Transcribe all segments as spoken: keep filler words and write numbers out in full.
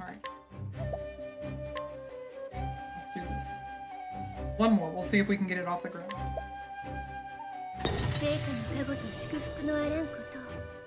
Alright. Let's do this. One more. We'll see if we can get it off the ground. 成果の加護と祝福のあらんこと。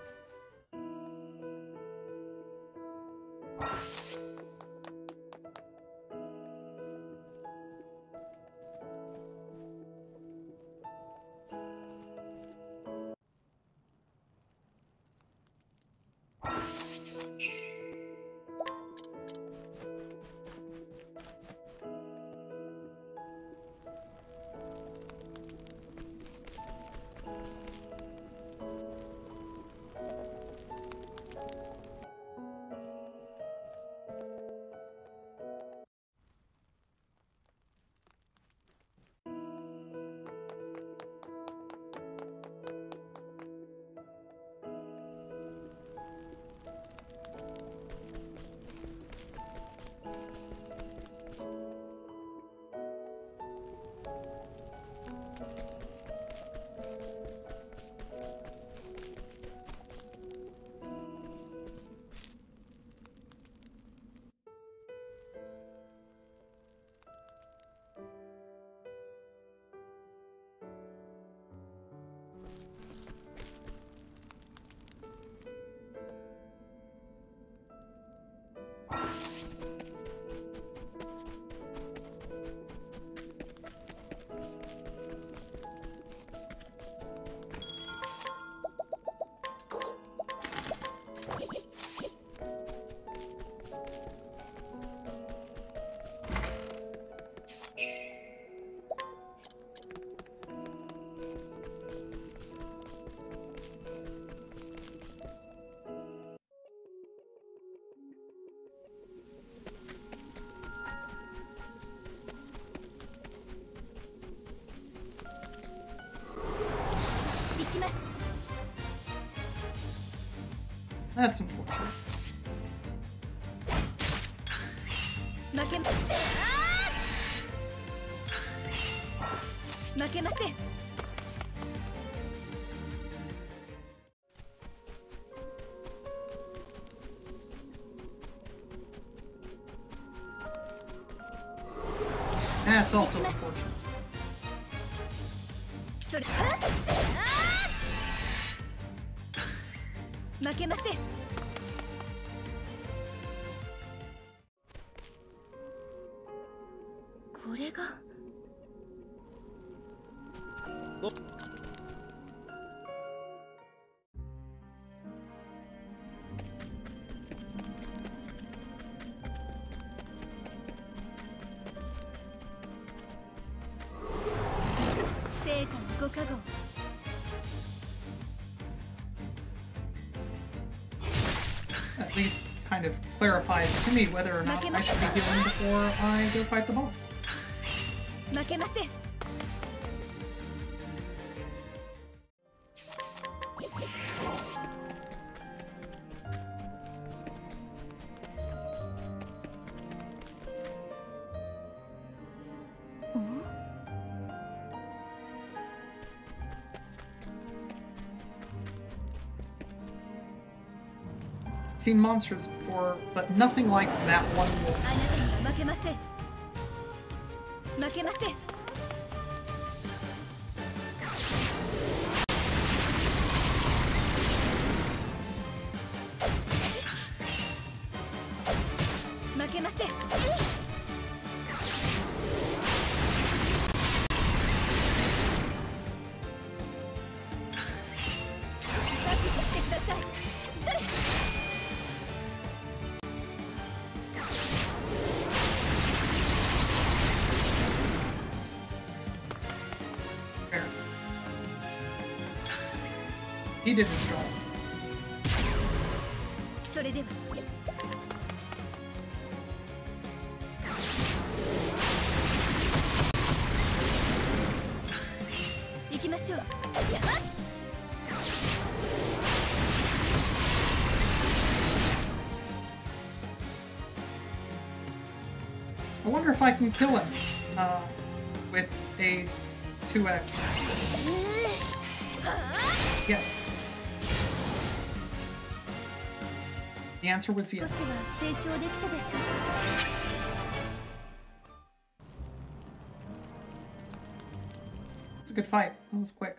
That's unfortunate. 負けません。負けません。 That's also unfortunate. それ。負けません。 これが成果のご加護。 At least kind of clarifies to me whether or not I should be healing before I go fight the boss. 負けません。 Seen monsters before, but nothing like that one wolf. あなたには負けません。負けません。 負けません。 He did his job. それでは。 行きましょう。やっ I wonder if I can kill him uh, with a two X. Yes. The answer was yes. It's a good fight. That was quick.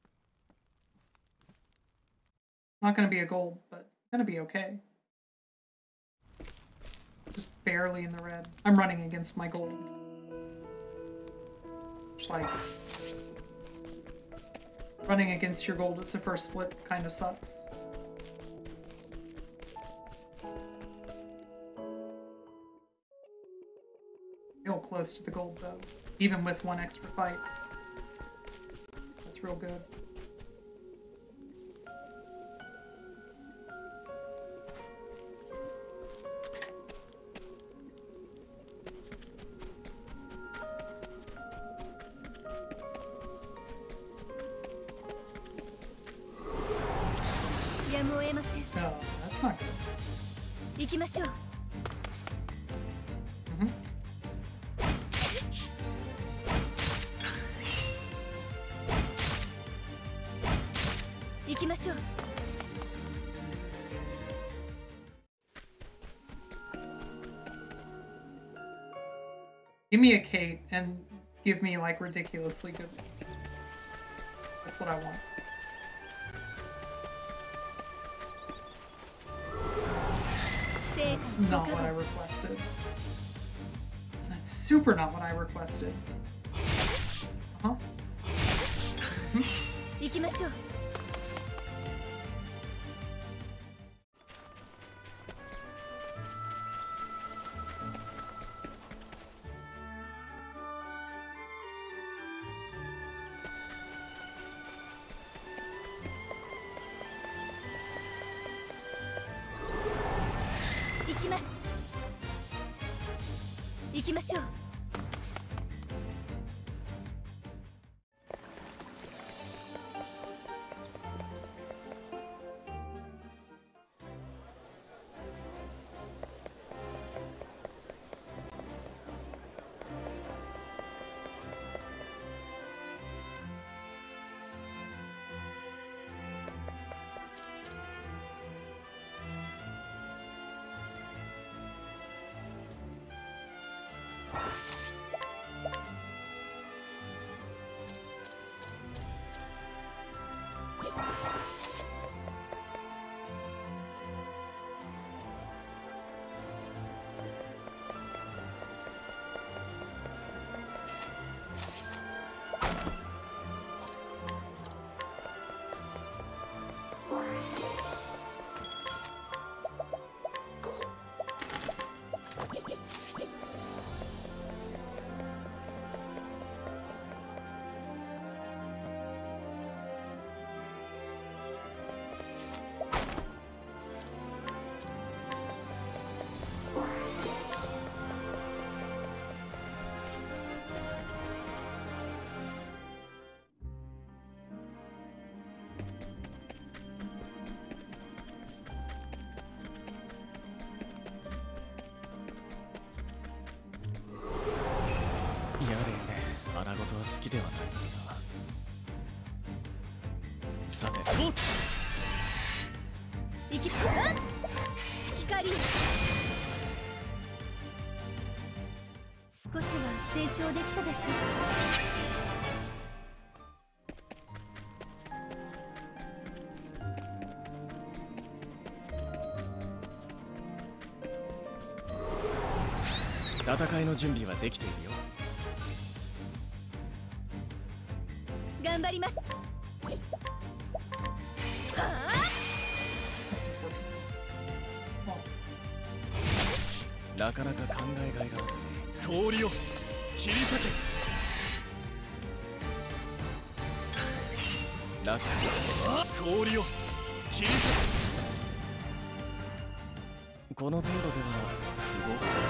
Not gonna be a gold, but gonna be okay. Just barely in the red. I'm running against my gold. Just like running against your gold as the first split kind of sucks. Real close to the gold though, even with one extra fight. That's real good. No, that's not good. Mm-hmm. Give me a Kate and give me like ridiculously good. That's what I want. That's not what I requested. That's super not what I requested. Uh-huh. Mm-hmm. 戦いの準備はできているよ。頑張ります。なかなか考えがいがあるね。氷を切り裂け。なかなか氷を切り裂け。この程度では不合格。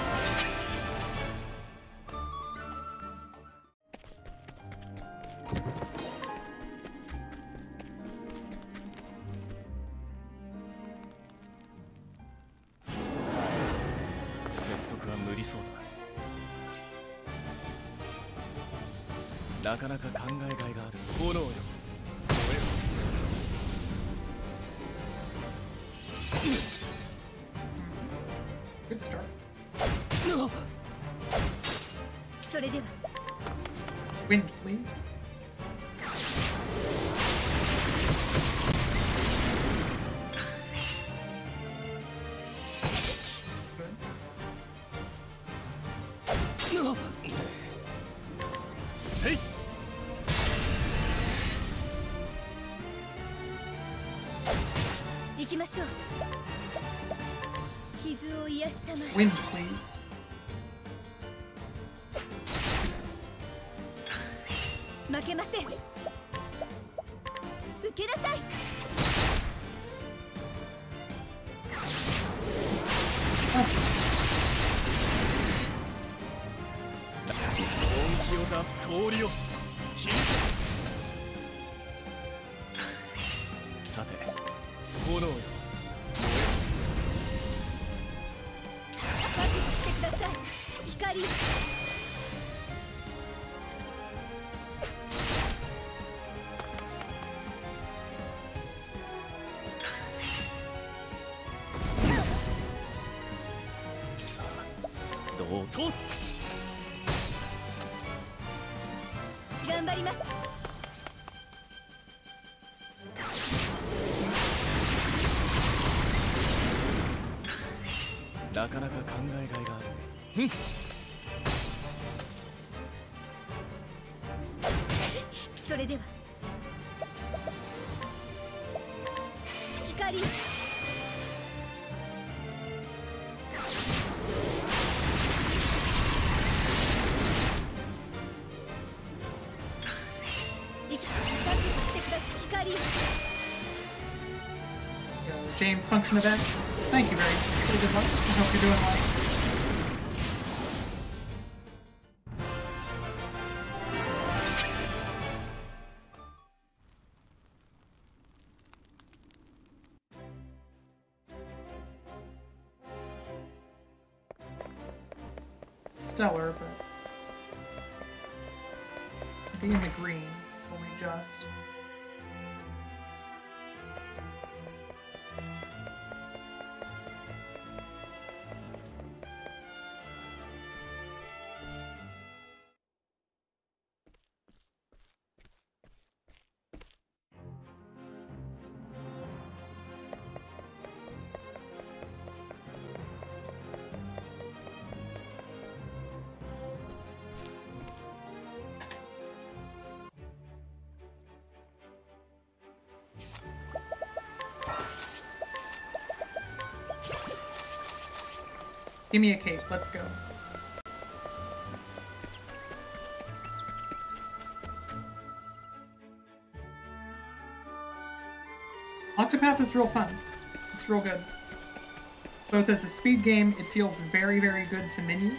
なかなか考えがいがある。炎よ、燃えろ。 Good start. それでは Wind, please. Say. 行きましょう。傷を癒したまえ。 Wind, please. 負けません。受けなさい。 That's nice. 本気を出す氷を切り裂く。さて炎よ、 覚悟してください。光。 さあどうと。 頑張ります。 なかなか考えがいがあるね。 それでは光。 Yo, James, function of X. Thank you very much. Really good luck. I hope you're doing well. Stellar, but be in the green, only just. Give me a cape, let's go. Octopath is real fun. It's real good. Both as a speed game, it feels very, very good to menu.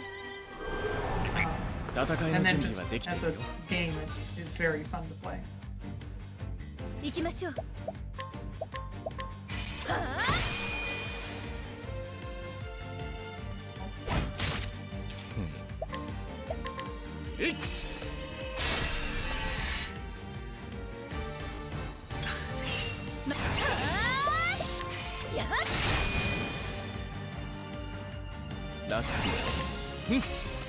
Um, and then just as a game, it is very fun to play. 行きましょう。 えい。ラッキー。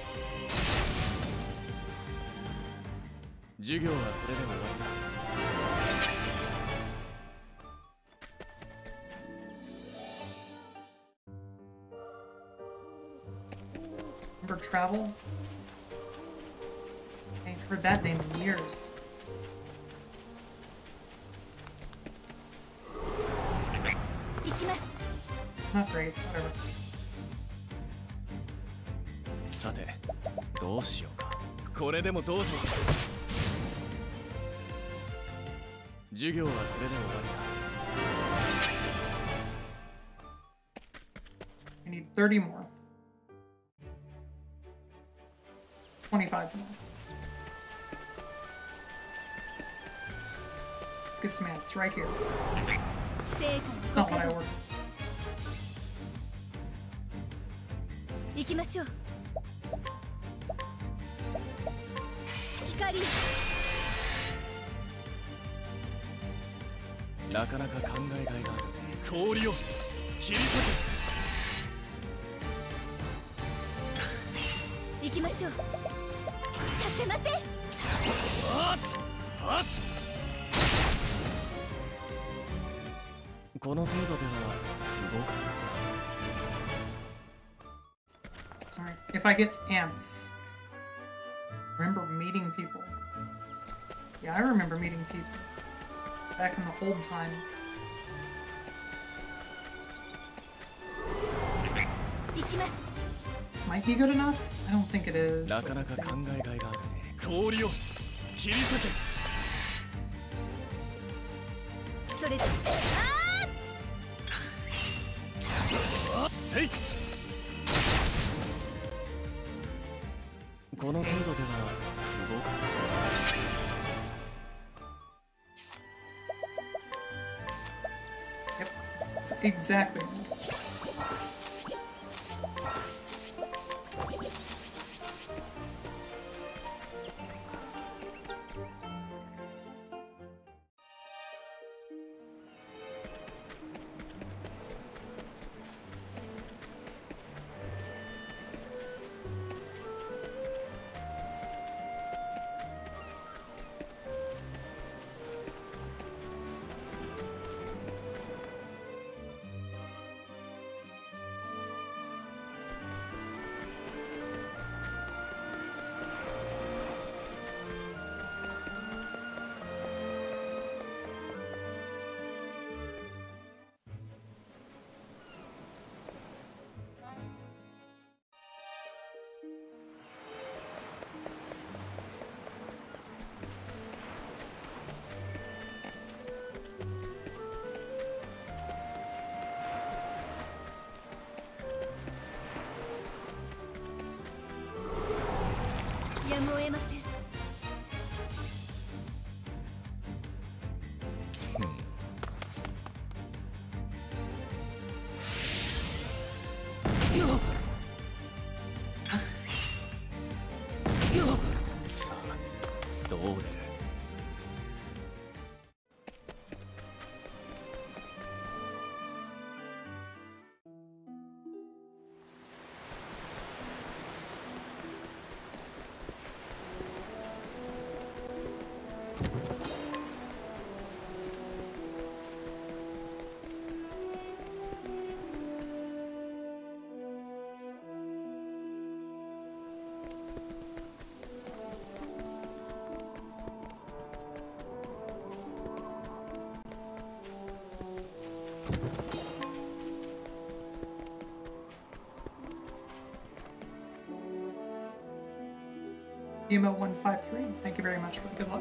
授業はこれで終わりだ。 Remember travel? I ain't heard that name in years. Not great, whatever. さて、どうしようか。これでもどうぞ。授業はこれで終わりだ。 I need thirty more. twenty-five more. Let's get some ants right here. It's not what I ordered. 行きましょう。光。 なかなか考えがいがある。氷を切り裂しょう。させません。 あっあっこの程度では不合格。 Alright, if I get ants. Remember meeting people. Yeah, I remember meeting people. Back in the old times. This might be good enough? I don't think it is. なかなか考えがいがあるね。氷を切り裂け。 それだ。 あっせい。この程度では不合格。 Yep, that's exactly. E M O one five three, thank you very much for the good luck.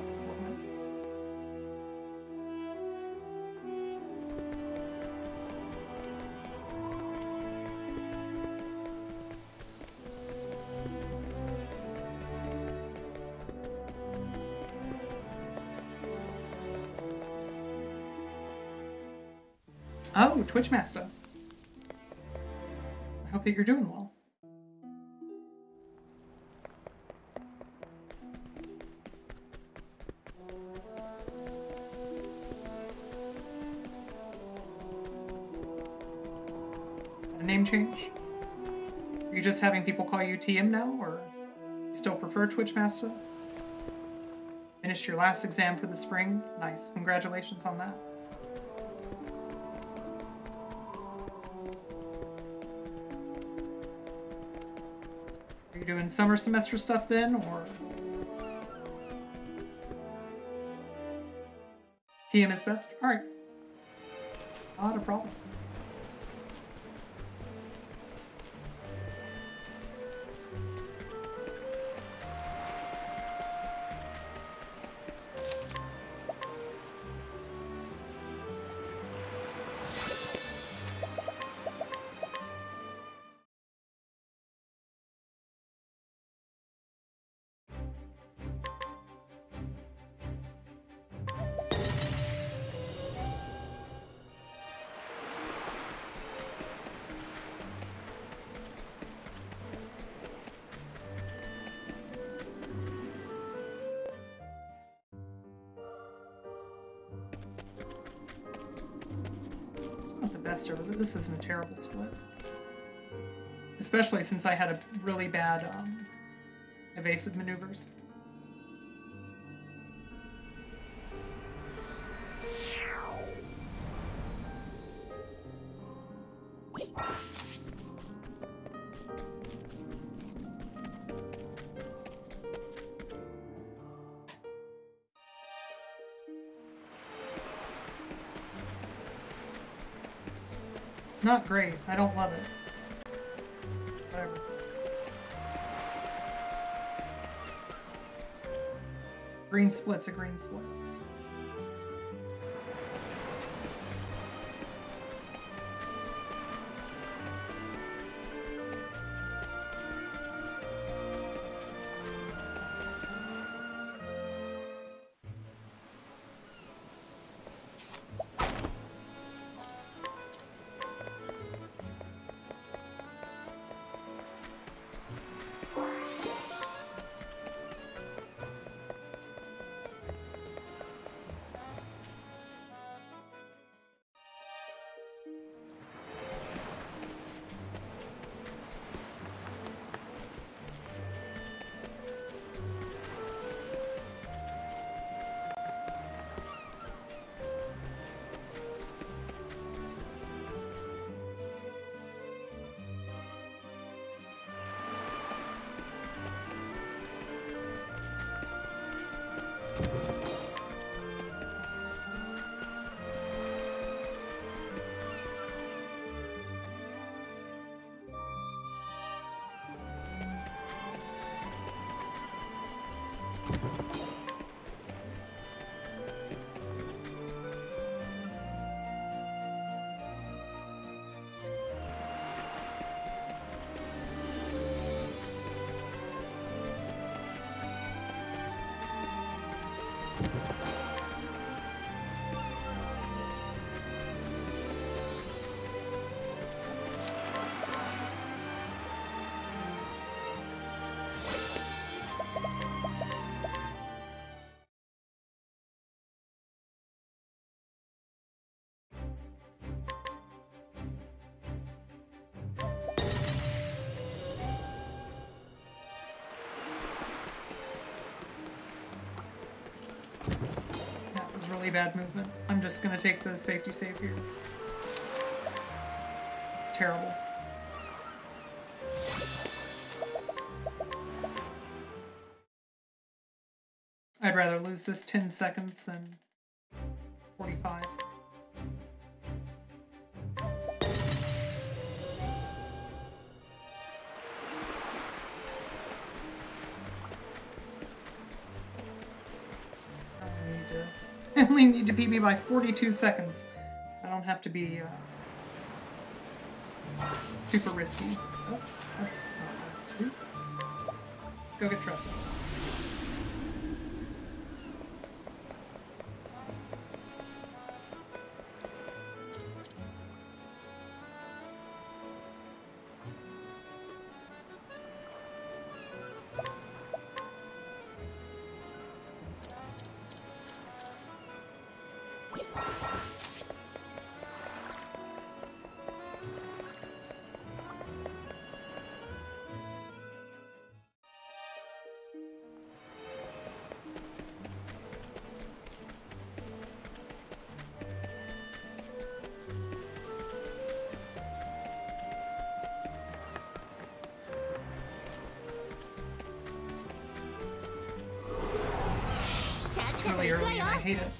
Oh, Twitchmaster. I hope that you're doing well. Name change? Are you just having people call you T M now, or still prefer Twitchmaster? Finished your last exam for the spring? Nice. Congratulations on that. Are you doing summer semester stuff then, or? T M is best? Alright. Not a problem. This isn't a terrible split. Especially since I had a really bad um, evasive maneuvers. Not great. I don't love it. Whatever. Green split's a green split. That was really bad movement. I'm just gonna take the safety save here. It's terrible. I'd rather lose this ten seconds than forty-five. I only need to beat me by forty-two seconds. I don't have to be uh, super risky. Oh, that's not good. Let's go get Tressa. It's really early and I hate it.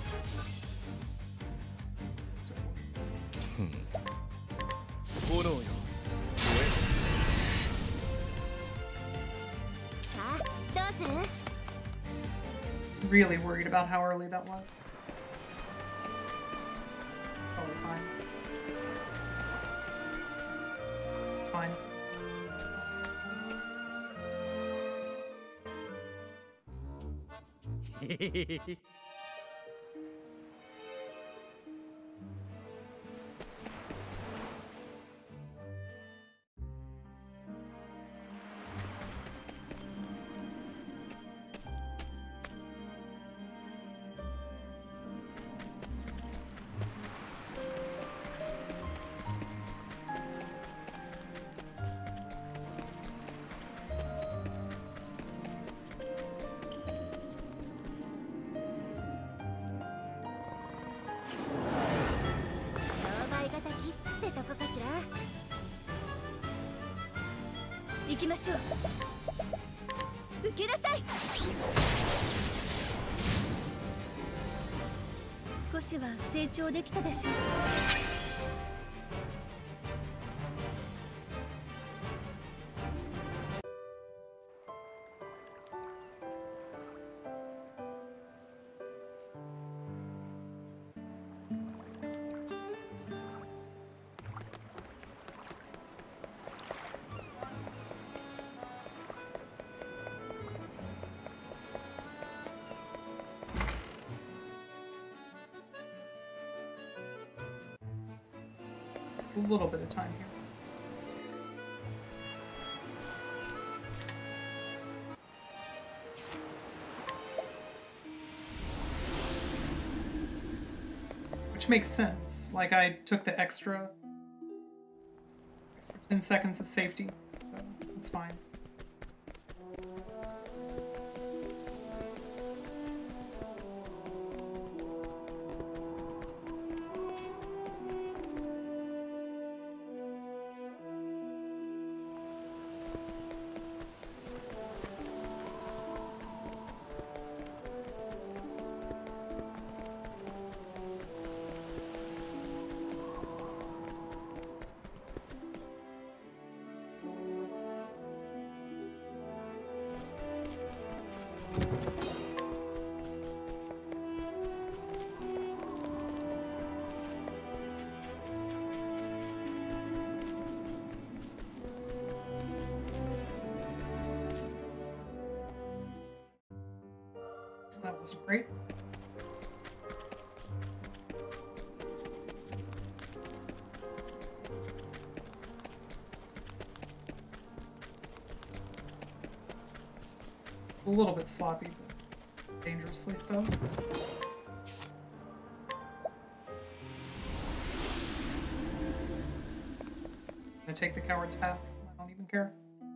Really worried about how early that was. Totally fine. It's fine. とこかしら。行きましょう。受けなさい。少しは成長できたでしょう。 A little bit of time here. Which makes sense. Like, I took the extra, extra ten seconds of safety, so it's fine. That wasn't great. A little bit sloppy, but dangerously so. I'm gonna take the coward's path. I don't even care.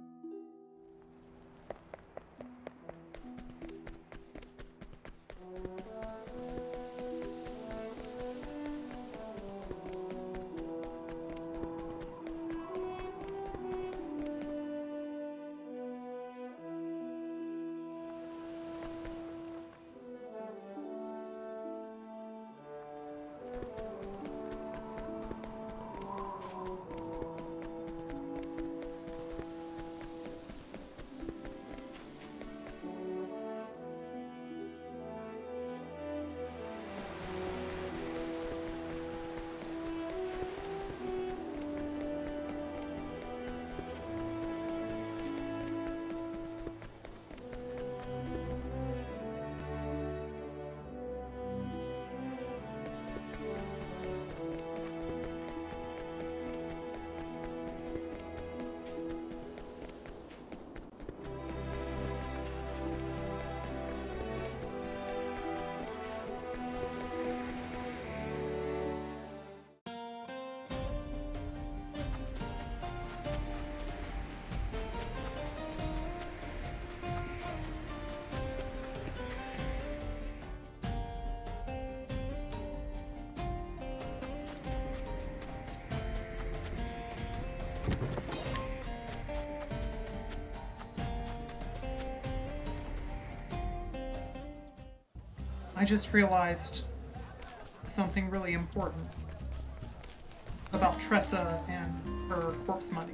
I just realized something really important about Tressa and her corpse money.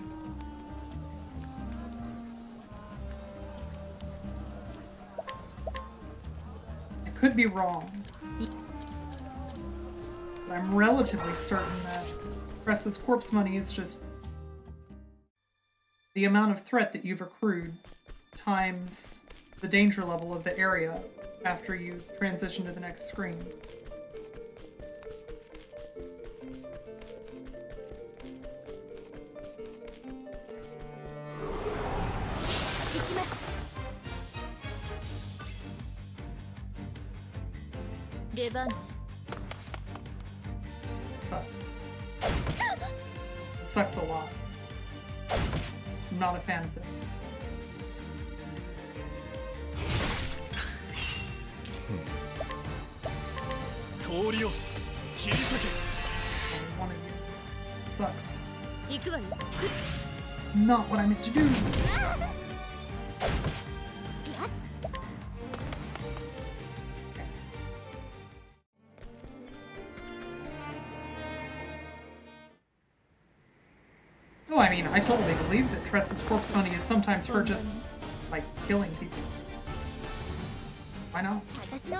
I could be wrong, but I'm relatively certain that Tressa's corpse money is just the amount of threat that you've accrued times the danger level of the area after you transition to the next screen. It sucks. It sucks a lot. I'm not a fan of this. It's sucks. Not what I meant to do. Oh, I mean, I totally believe that Tress's corpse money is sometimes her just, like, killing people. Why not?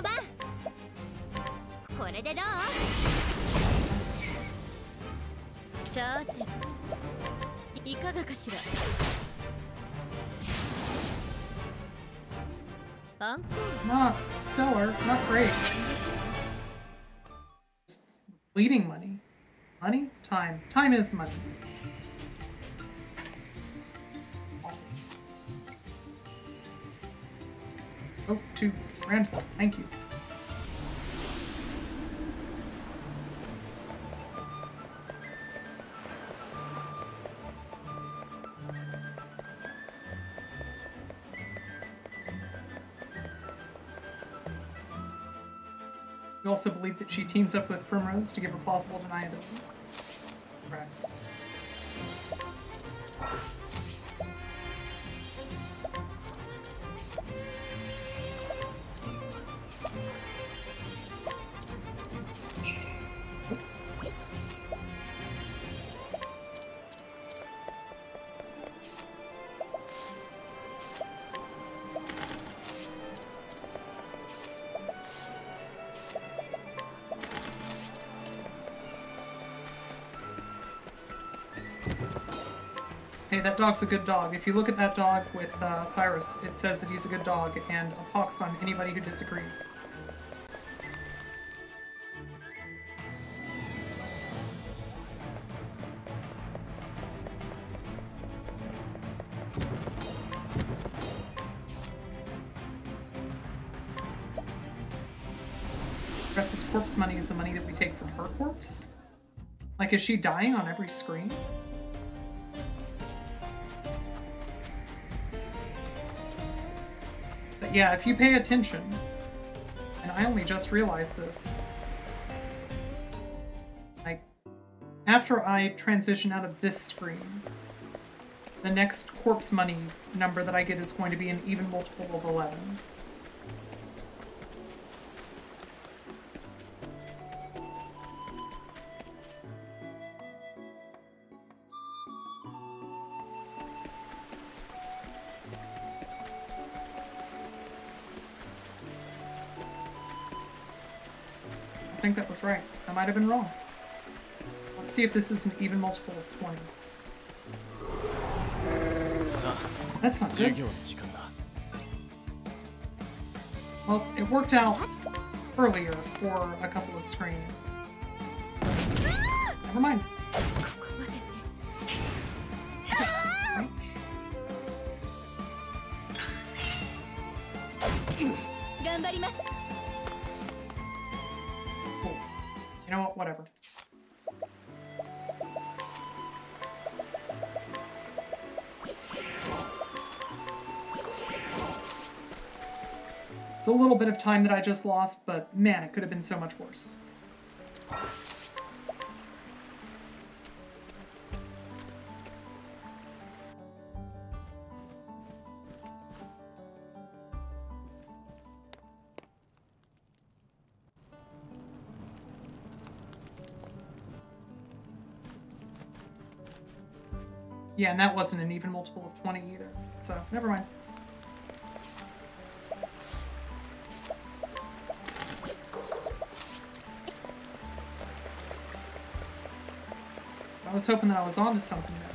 Not stellar, not great. Bleeding money. Money? Time. Time is money. Oh, two grand. Thank you. You also believe that she teams up with Primrose to give her plausible deniability. Perhaps. Hey, that dog's a good dog. If you look at that dog with uh, Cyrus, it says that he's a good dog, and a pox on anybody who disagrees. Tress's corpse money is the money that we take from her corpse? Like, is she dying on every screen? But yeah, if you pay attention, and I only just realized this, like, after I transition out of this screen, the next corpse money number that I get is going to be an even multiple of eleven. I think that was right. I might have been wrong. Let's see if this is an even multiple of twenty. That's not good. Well, it worked out earlier for a couple of screens. Never mind. Cool. You know what? Whatever. It's a little bit of time that I just lost, but man, it could have been so much worse. Yeah, and that wasn't an even multiple of twenty either, so never mind. I was hoping that I was onto something there.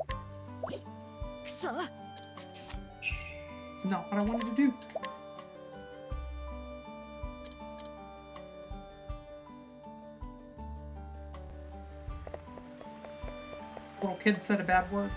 It's not what I wanted to do. little kid said a bad word.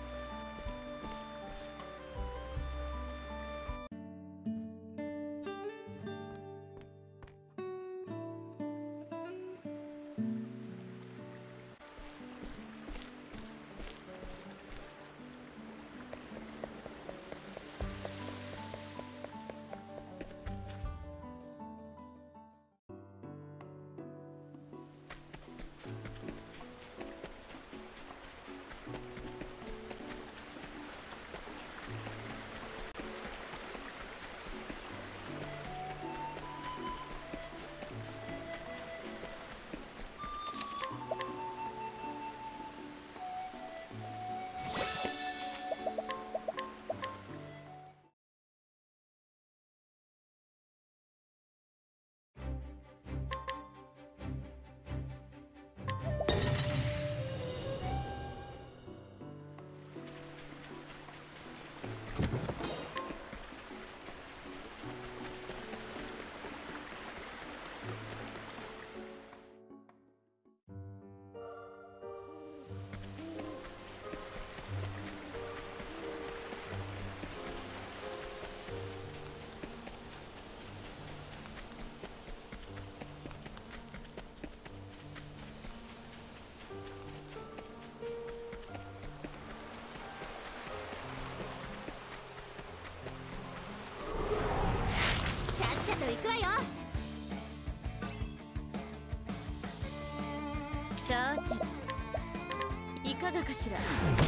さて、いかがかしら。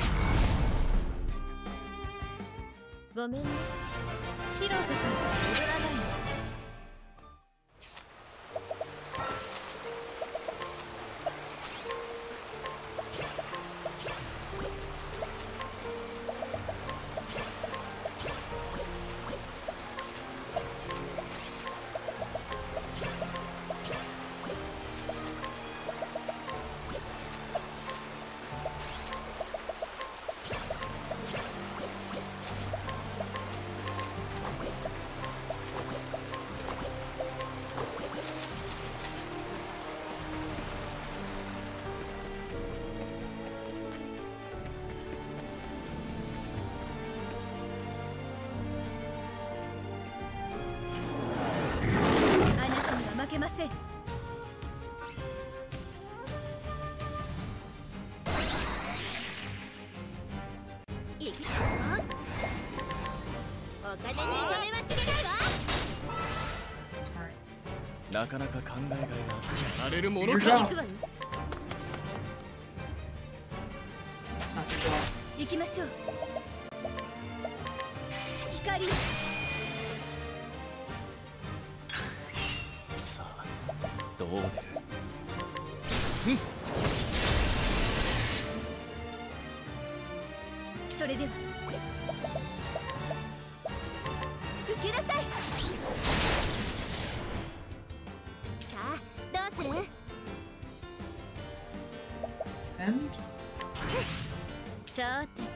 ごめんね、素人さんとは踊らないの。負けません。いくぞ。お金に糸目はつけないわ。 なかなか考えがいがあれるものか。 行くわよ。行きましょう。光。 どう出る？うん。 それでは受けなさい。さあ、どうする？ And? さて。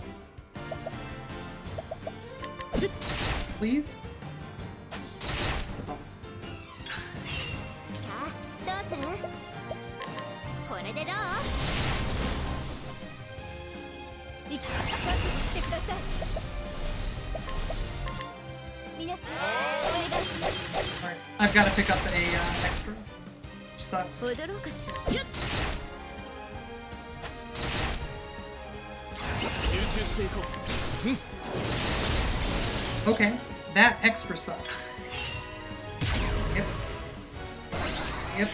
Please? どうする？これでどう？生きてしてください。皆さん、お願いします。 Alright, I've got to pick up a uh, extra, which sucks. 踊ろうかしら。 集中していこう。 Okay, that extra sucks. Yep. Yep.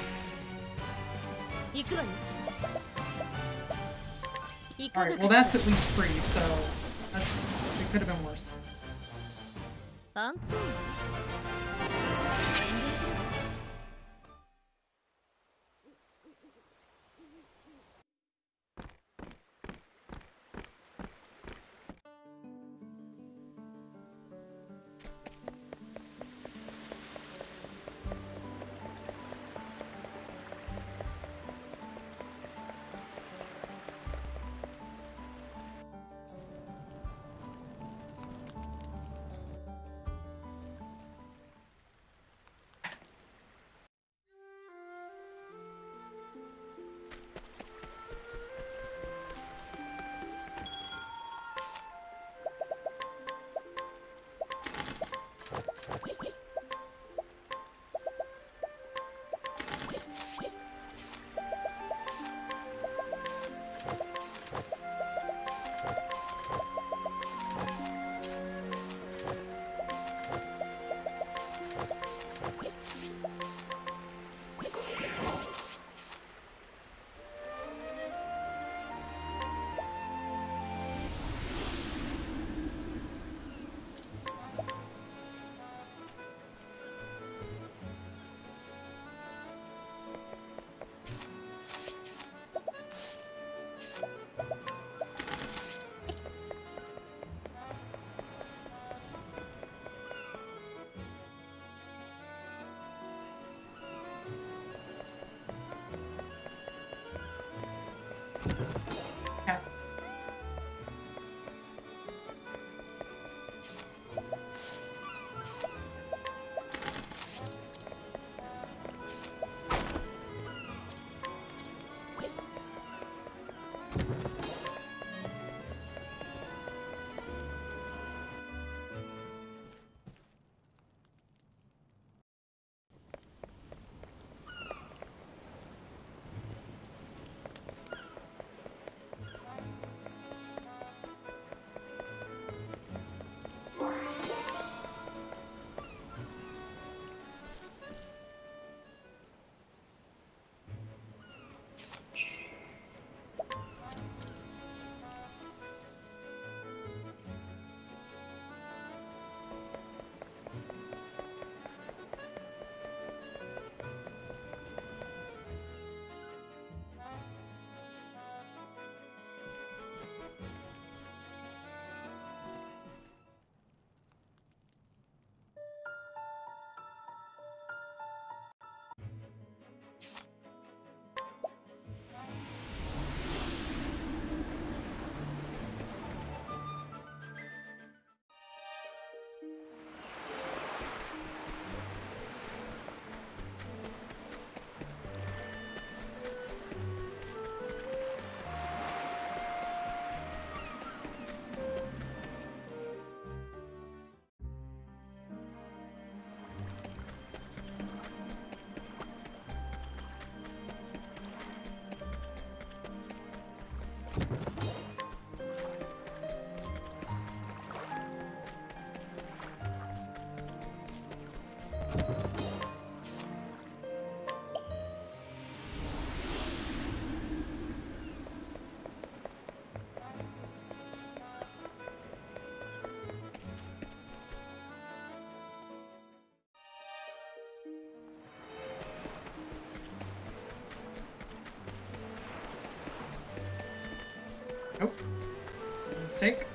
Alright, well that's at least free, so that's it could have been worse. Yeah. Nope. It's a mistake.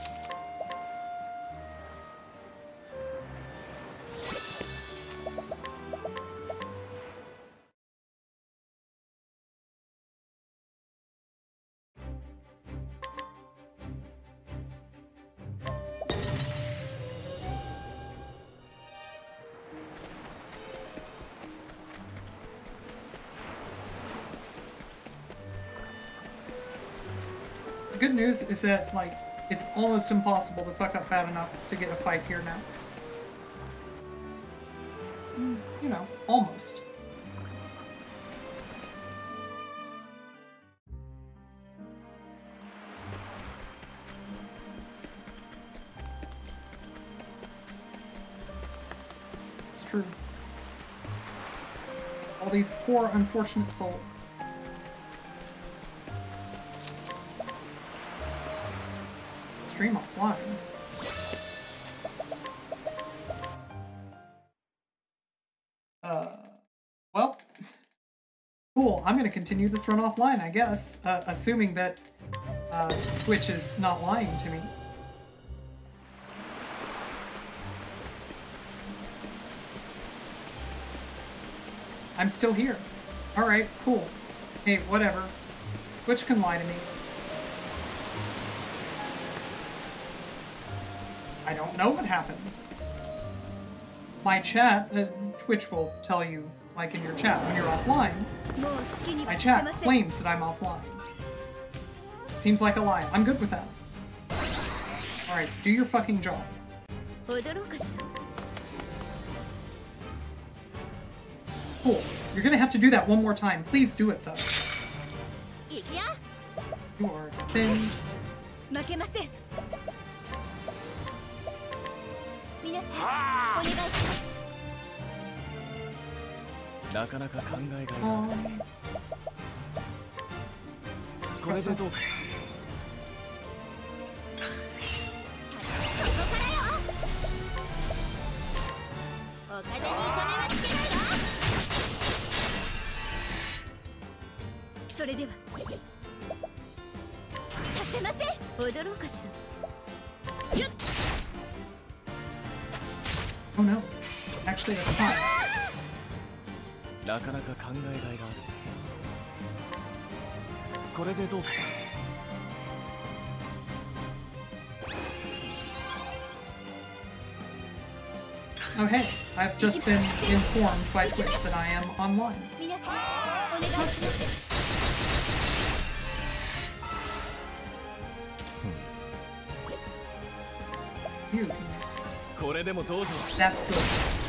The good news is that, like, it's almost impossible to fuck up bad enough to get a fight here now. Mm, you know, almost. It's true. All these poor, unfortunate souls. Stream offline. Uh, well, cool. I'm gonna continue this run offline, I guess, uh, assuming that uh, Twitch is not lying to me. I'm still here. Alright, cool. Hey, whatever. Twitch can lie to me. I don't know what happened. My chat, uh, Twitch will tell you, like in your chat, when you're offline. My chat claims that I'm offline. Seems like a lie. I'm good with that. Alright, do your fucking job. Cool. You're gonna have to do that one more time. Please do it, though. You are thin. 皆さん、お願いします。 なかなか考えがいがある。これでどうだ。ここからよ。お金に糸目はつけないわ。それでは。させません。踊ろうかしら。よっ。 Oh no. Actually, that's fine. なかなか考えがいがある。 これでどうか Oh hey, I've just been informed by Twitch that I am online. That's good. You, That's good.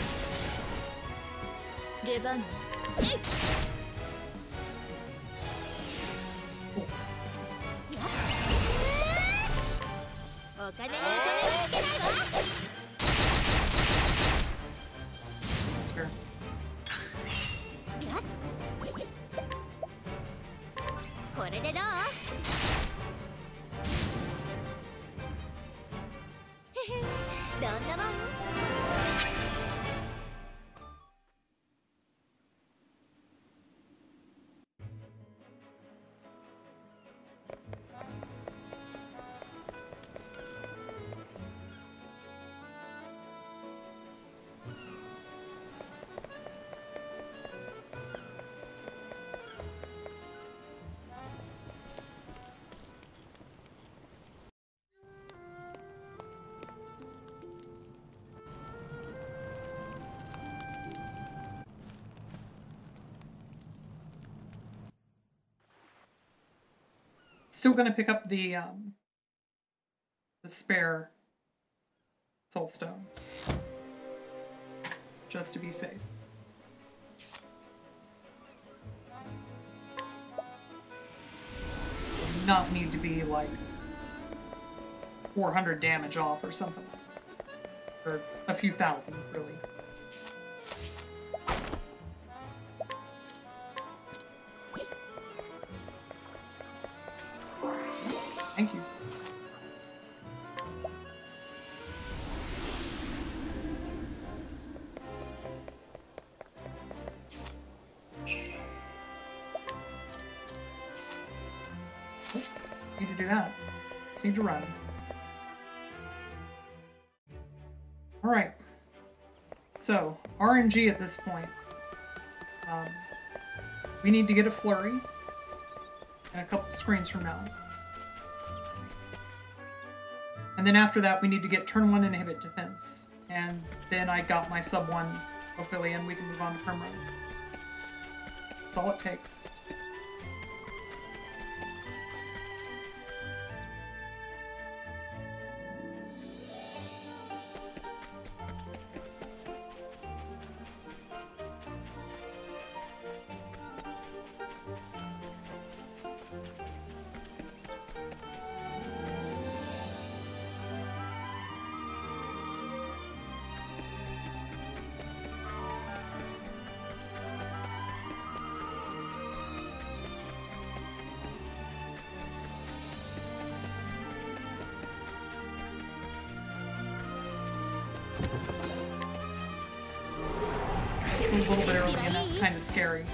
Still gonna pick up the um, the spare soul stone, just to be safe. Not need to be like four hundred damage off or something, or a few thousand, really. Thank you. Need to do that. Just need to run. Alright. So, R N G at this point. Um, we need to get a flurry in a couple screens from now. And then after that, we need to get turn one inhibit defense. And then I got my sub one Ophilia, and we can move on to Primrose. That's all it takes. It's a little bit early, and that's kind of scary.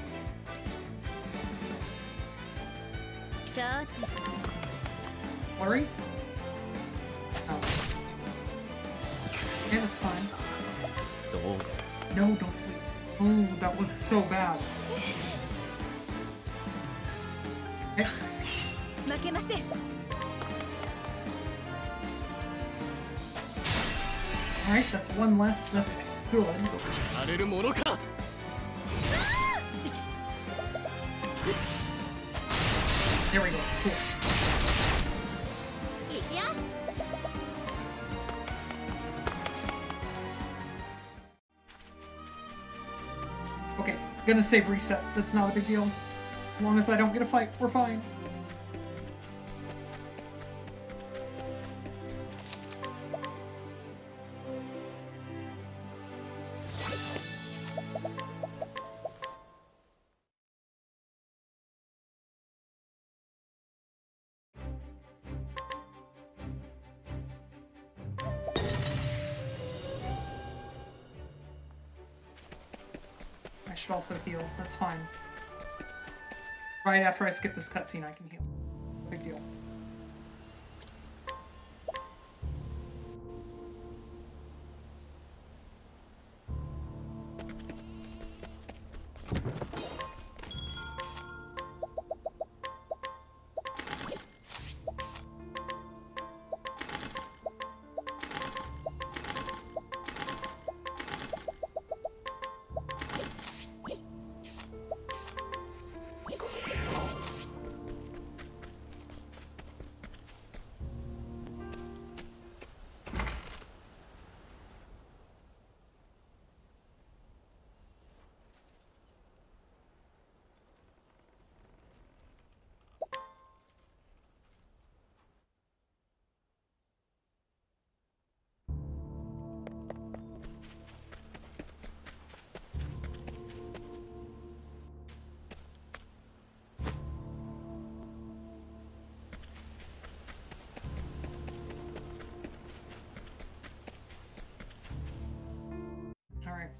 Flurry? Oh. Yeah, that's fine. No, don't flee. Oh, that was so bad. Okay. Alright, that's one less. That's good. There we go. Cool. Okay, gonna save reset. That's not a big deal. As long as I don't get a fight, we're fine. I should also heal. That's fine. Right after I skip this cutscene, I can heal. Big deal.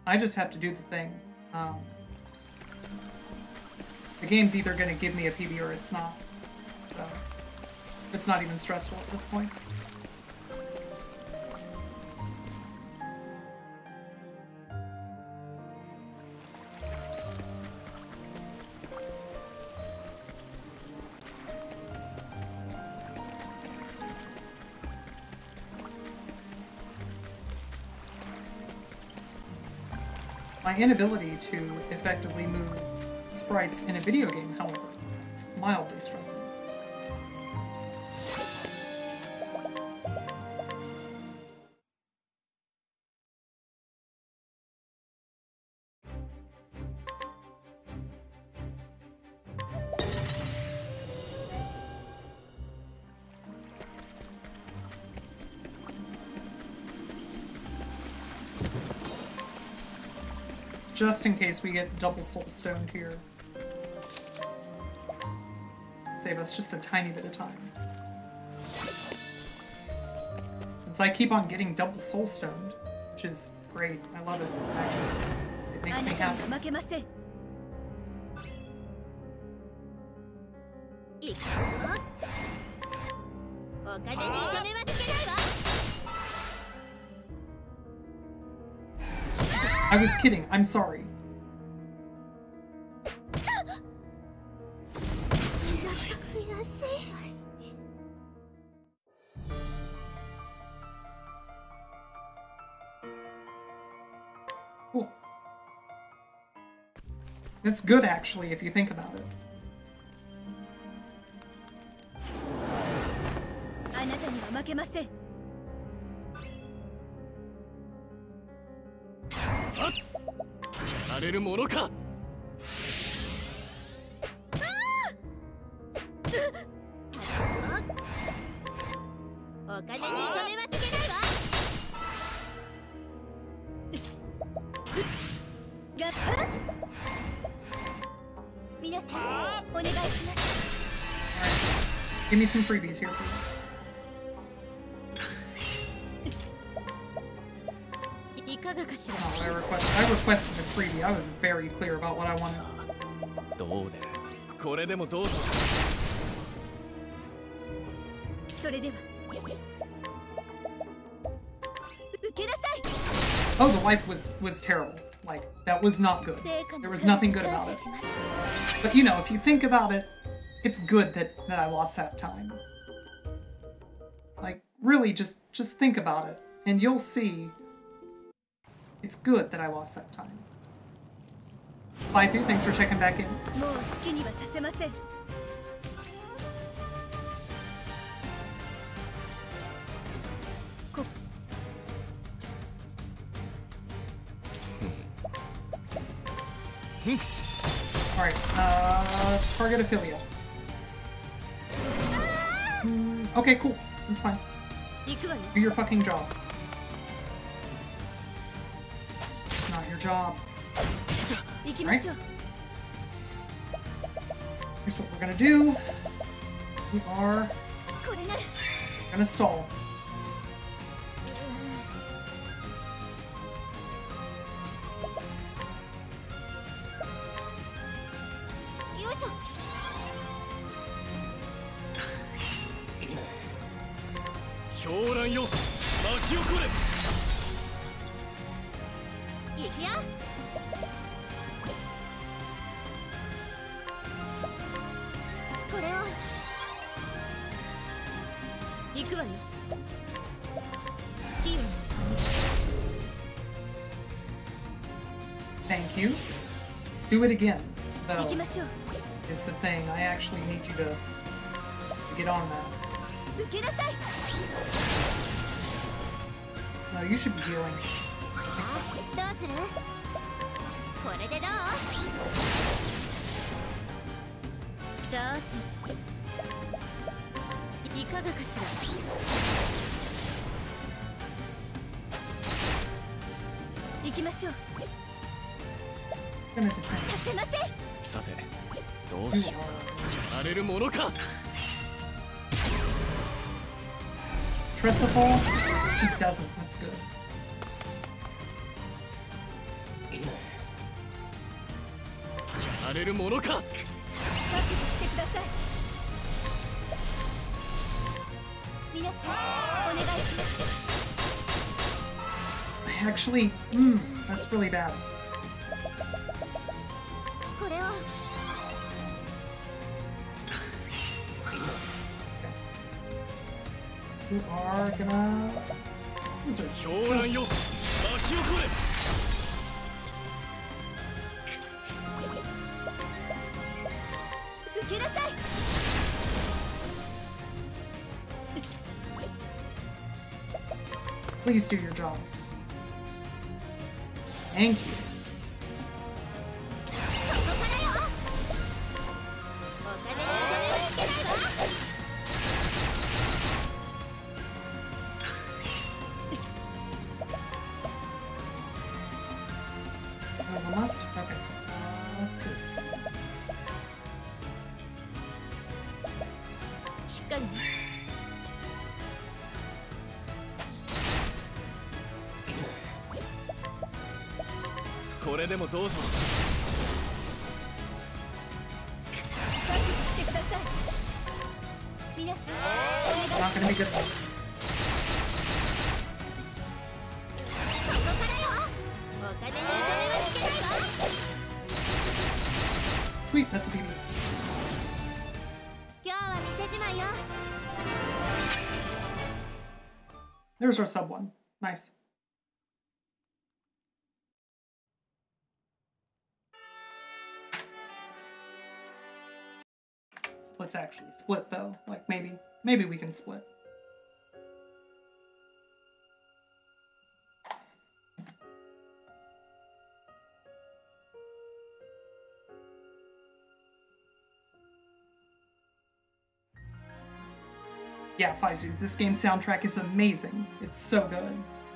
I just have to do the thing. Um, the game's either going to give me a P B or it's not. So it's not even stressful at this point. My inability to effectively move sprites in a video game, however, is mildly stressful. Just in case we get double soul stoned here. Save us just a tiny bit of time. Since I keep on getting double soul stoned, which is great. I love it, actually. It makes me happy. I was kidding. I'm sorry. Cool. That's good, actually, if you think about it. Give me some freebies here, please. That's not what I requested. I requested a freebie. I was very clear about what I wanted. Oh, the life was was terrible. Like, that was not good. There was nothing good about it. But you know, if you think about it, it's good that, that I lost that time. Like, really, just just think about it, and you'll see it's good that I lost that time. Faizu, thanks for checking back in. Alright, uh, target affiliate. Mm, okay, cool. That's fine. Do your fucking job. It's not your job. Right? Here's what we're gonna do. We are gonna stall. Thank you. Do it again, though, is the thing. I actually need you to get on that. No, you should be healing. Gonna defend. Stressable? She doesn't. That's good. やれるものか。 覚悟してください。皆さんお願いします。 Actually, mm, that's really bad. これを You are gonna Wizard. 狂乱よ、巻き起これ。 受けなさい。 Please do your job. Thank you. ここからよ。お金にお金はつけないわ。 One left? Okay. Uh, cool. しっかりね。 これでもどうぞ。 覚悟してください。皆さんお願いし Not ます。 gonna be good. ここからよ。お金にお金はつけないわ。 Sweet, that's a B B. 今日は店じまいよ。 There's our sub one. Nice. Let's actually split though. Like maybe, maybe we can split. Yeah, Faizu, this game's soundtrack is amazing. It's so good.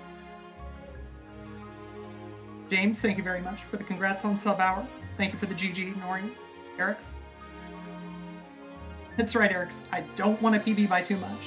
James, thank you very much for the congrats on sub hour. Thank you for the G G, Nori. Eric's. That's right, Eric's. I don't want to P B by too much.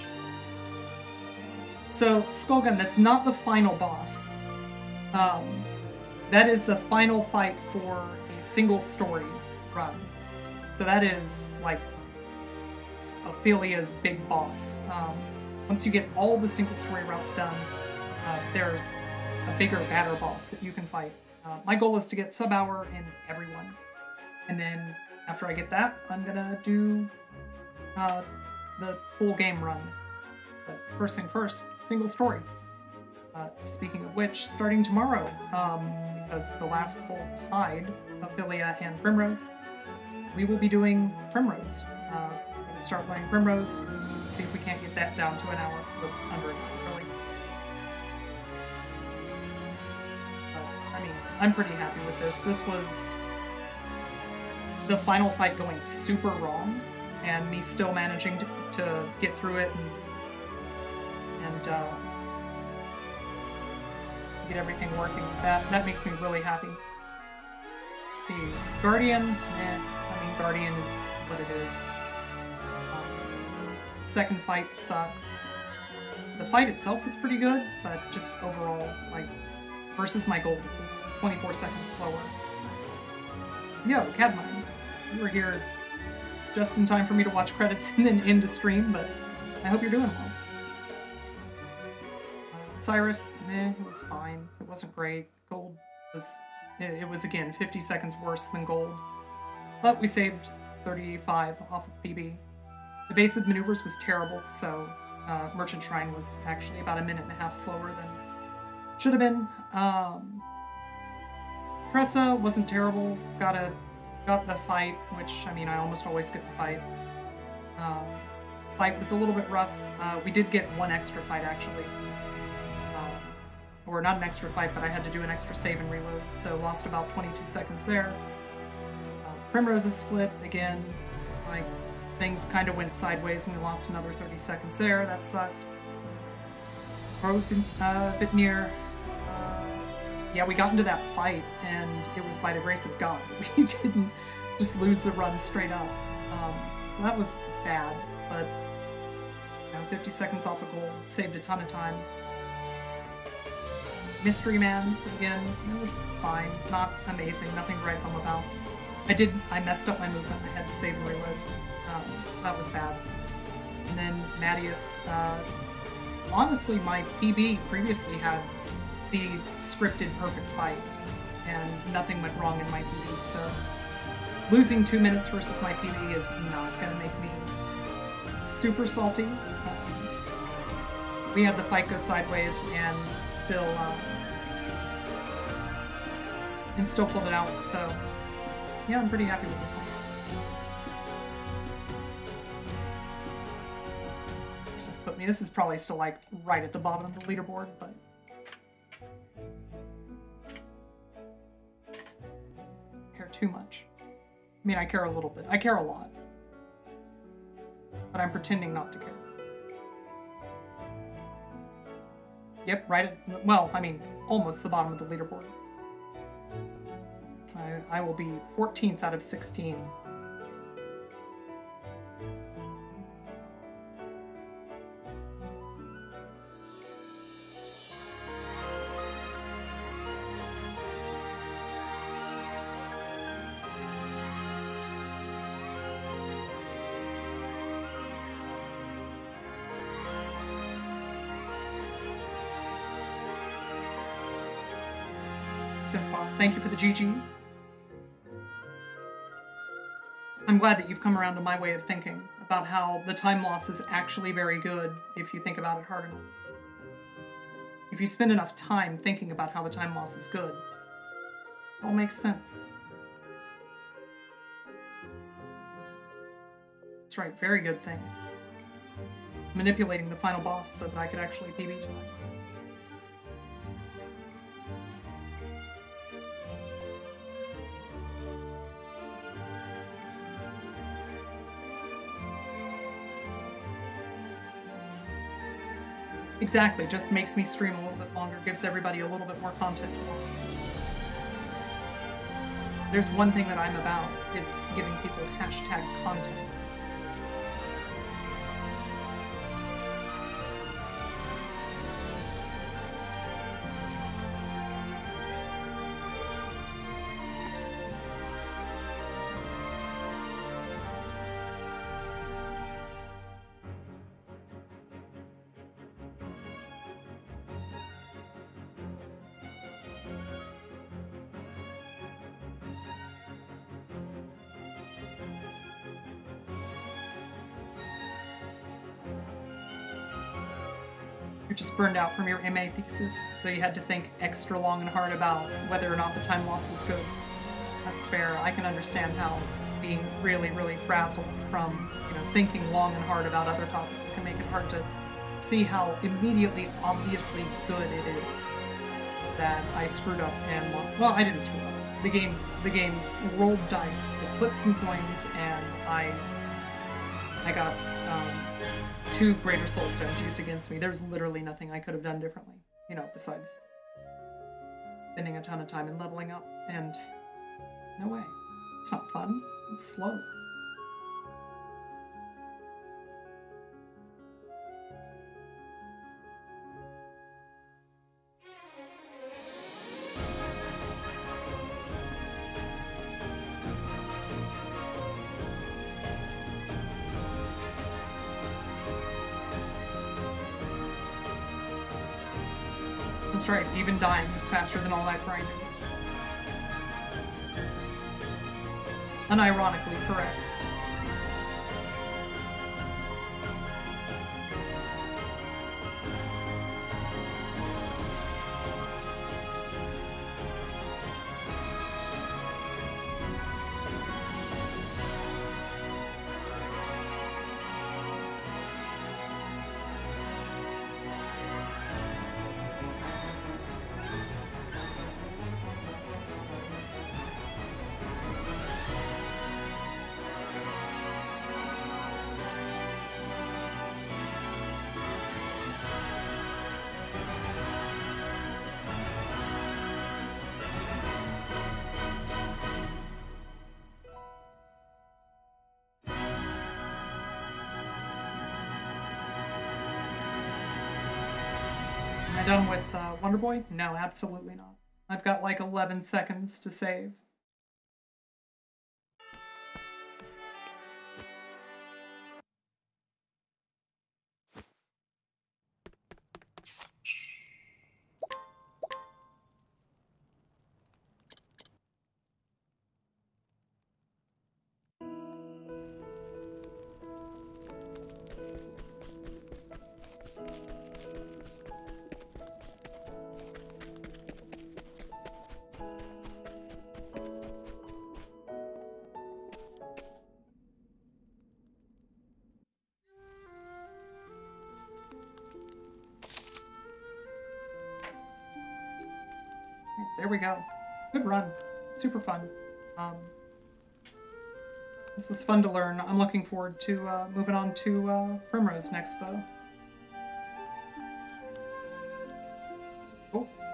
So, Skullgun, that's not the final boss. Um, that is the final fight for a single story run. So that is, like, Ophelia's big boss. Um, once you get all the single story routes done, uh, there's a bigger, badder boss that you can fight. Uh, my goal is to get sub hour in everyone. And then after I get that, I'm gonna do uh, the full game run. But first thing first, single story. Uh, speaking of which, starting tomorrow, um, because the last poll tied Ophelia and Primrose, we will be doing Primrose. Uh, we're going to start learning Primrose, see if we can't get that down to an hour, or under an hour, really. Uh, I mean, I'm pretty happy with this. This was the final fight going super wrong, and me still managing to, to get through it and, and uh, get everything working. That that makes me really happy. Let's see, Guardian. Eh, I mean, Guardian is what it is. Um, second fight sucks. The fight itself was pretty good, but just overall, like, versus my gold, it was twenty-four seconds slower. Yo, Cadmine, you were here just in time for me to watch credits and then end to stream, but I hope you're doing well. Cyrus, eh, it was fine. It wasn't great. Gold was, it was again fifty seconds worse than gold. But we saved thirty-five off of P B. Evasive maneuvers was terrible, so uh, Merchant Shrine was actually about a minute and a half slower than should have been. Um, Tressa wasn't terrible. Got a, got the fight, which, I mean, I almost always get the fight. Um, fight was a little bit rough. Uh, we did get one extra fight, actually. Or not an extra fight, but I had to do an extra save and reload, so lost about twenty-two seconds there. Uh, Primrose is split again. Like, things kind of went sideways and we lost another thirty seconds there. That sucked. Or uh, Vitnir. Uh, yeah, we got into that fight, and it was by the grace of God that we didn't just lose the run straight up. Um, so that was bad, but you know, fifty seconds off a goal saved a ton of time. Mystery Man, again, it was fine. Not amazing, nothing to write home about. I did, I messed up my movement. I had to save and reload. Um, so that was bad. And then Mattias, uh, honestly, my P B previously had the scripted perfect fight, and nothing went wrong in my P B, so losing two minutes versus my P B is not going to make me super salty. Um, we had the fight go sideways and still, uh, and still pulled it out, so yeah, I'm pretty happy with this one. Let's just put me, this is probably still like right at the bottom of the leaderboard, but I care too much. I mean, I care a little bit. I care a lot. But I'm pretending not to care. Yep, right at, well, I mean, almost the bottom of the leaderboard. I, I will be fourteenth out of sixteen. Synthbot, thank you for the G Gs. I'm glad that you've come around to my way of thinking about how the time loss is actually very good if you think about it hard enough. If you spend enough time thinking about how the time loss is good, it all makes sense. That's right, very good thing. Manipulating the final boss so that I could actually P B tonight. Exactly, just makes me stream a little bit longer, gives everybody a little bit more content to watch. There's one thing that I'm about, it's giving people hashtag content. Just burned out from your M A thesis, so you had to think extra long and hard about whether or not the time loss was good. That's fair. I can understand how being really, really frazzled from, you know, thinking long and hard about other topics can make it hard to see how immediately, obviously good it is that I screwed up and lost. Well, I didn't screw up. The game, the game rolled dice, it flipped some coins, and I, I got. Um, Two Greater Soul Stones used against me. There's literally nothing I could have done differently, you know, besides spending a ton of time and leveling up, and no way. It's not fun. It's slow. That's right, even dying is faster than all that grinding. Unironically correct. Done with uh, Wonder Boy? No, absolutely not. I've got like eleven seconds to save. There we go. Good run. Super fun. Um, this was fun to learn. I'm looking forward to uh, moving on to uh, Primrose next, though. Oh.